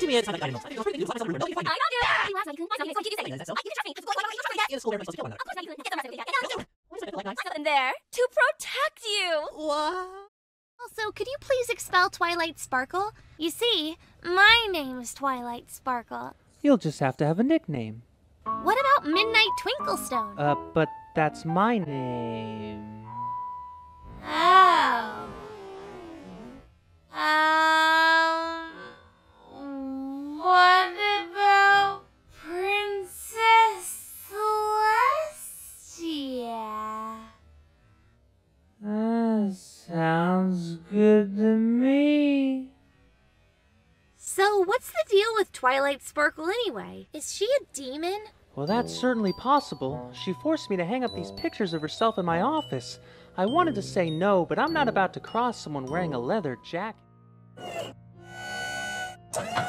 there to protect you. What? Also, could you please expel Twilight Sparkle? You see, my name's Twilight Sparkle. You'll just have to have a nickname. What about Midnight Twinklestone? But that's my name. Oh. What about Princess Celestia? Sounds good to me. So, what's the deal with Twilight Sparkle anyway? Is she a demon? Well, that's certainly possible. She forced me to hang up these pictures of herself in my office. I wanted to say no, but I'm not about to cross someone wearing a leather jacket.